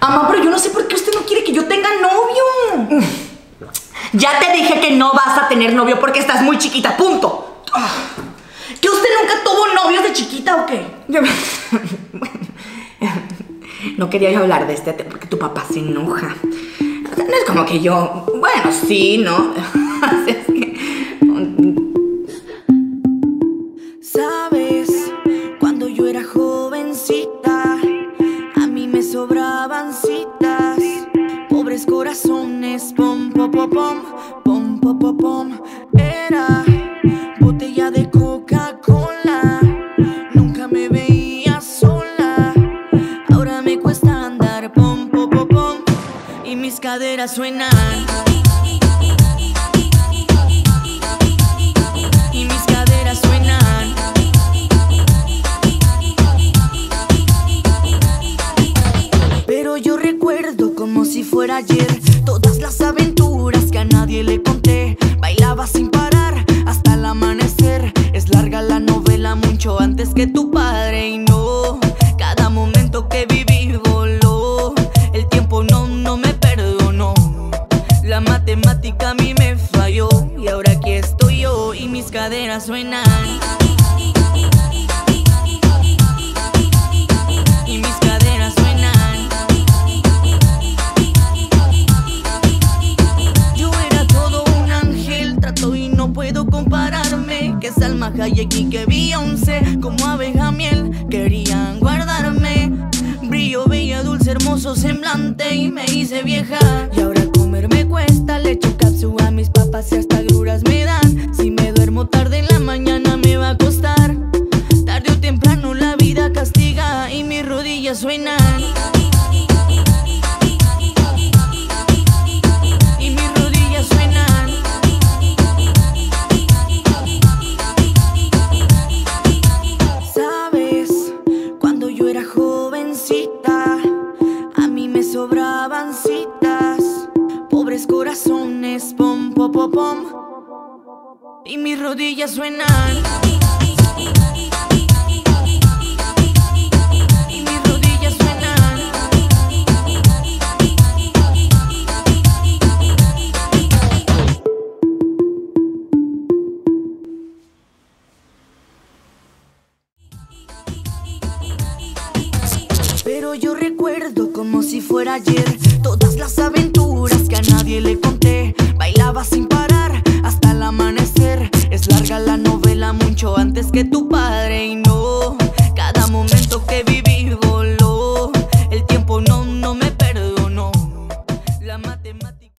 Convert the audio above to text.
Mamá, pero yo no sé por qué usted no quiere que yo tenga novio. Ya te dije que no vas a tener novio porque estás muy chiquita, punto. ¿Que usted nunca tuvo novios de chiquita o qué? No quería yo hablar de este tema porque tu papá se enoja. No es como que yo... Bueno, sí, ¿no? Es que... Sabes, cuando yo era jovencita, a mí me sobraban citas. Pobres corazones, pom, pom, pom, pom, pom, pom, pom, pom. Era botella de Coca-Cola. Nunca me veía sola. Ahora me cuesta andar, pom, pom, pom, pom. Y mis caderas suenan. Y mis caderas suenan. Pero yo recuerdo como si fuera ayer todas las aventuras que a nadie le conté. Bailaba sin parar hasta el amanecer. Es larga la novela, mucho antes que tu padre. Y no, cada momento que viví voló. El tiempo no me perdonó. La matemática a mí me falló. Y ahora aquí estoy yo y mis caderas suenan. Y mis caderas suenan. Yo era todo un ángel, trato y no puedo compararme. Que Salma Hayek y que Beyoncé, como abeja miel, querían guardarme. Brillo, bella, dulce, hermoso semblante y me hice vieja. Y ahora comer me cuesta, le echo capsu a mis papas y hasta agruras me dan. Si me duermo tarde en la mañana me va a costar. Tarde o temprano la vida castiga y mis rodillas suenan. Y mis rodillas suenan. Sabes, cuando yo era jovencita, a mí me sobraban citas. Pobres corazones, pom, pom, pom, pom. Y mis rodillas suenan. Y mis rodillas suenan. Pero yo recuerdo como si fuera ayer todas las aventuras que a nadie le conté. Bailaba sin parar hasta el amanecer. Es larga la novela, mucho antes que tu padre. Y no, cada momento que viví voló. El tiempo no me perdonó. La matemática